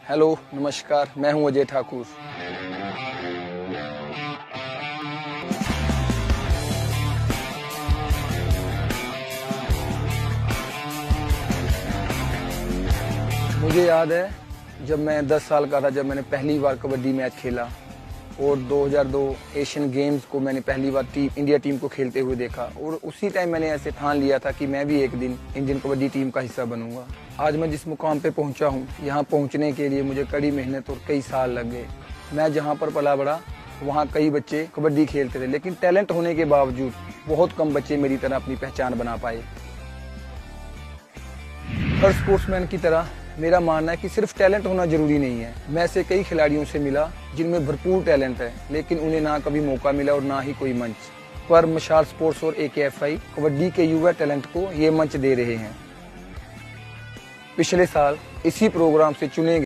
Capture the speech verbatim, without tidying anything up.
Hello नमस्कार, मैं हूं अजय ठाकुर। मुझे याद है जब मैं दस साल का था, जब मैंने पहली बार कबड्डी मैच खेला और दो हज़ार दो एशियन गेम्स को मैंने पहली बार टीम इंडिया टीम को खेलते हुए देखा और उसी टाइम मैंने ऐसे ठान लिया था कि मैं भी एक दिन इंडियन कबड्डी टीम का हिस्सा बनूंगा। आज मैं जिस मुकाम पे पहुंचा हूं, यहां पहुंचने के लिए मुझे कड़ी मेहनत और कई साल लग गए। मैं जहां पर पला बड़ा वहां कई बच्चे कबड्डी खेलते थे, लेकिन टैलेंट होने के बावजूद बहुत कम बच्चे मेरी तरह अपनी पहचान बना पाए। हर स्पोर्ट्समैन की तरह मेरा मानना है कि सिर्फ टैलेंट होना जरूरी नहीं है। मैं ऐसे कई खिलाड़ियों से मिला जिनमें भरपूर टैलेंट है, लेकिन उन्हें ना कभी मौका मिला और ना ही कोई मंच। पर मशाल स्पोर्ट्स और ए के एफ आई कबड्डी के युवा टैलेंट को ये मंच दे रहे हैं। पिछले साल इसी प्रोग्राम से चुने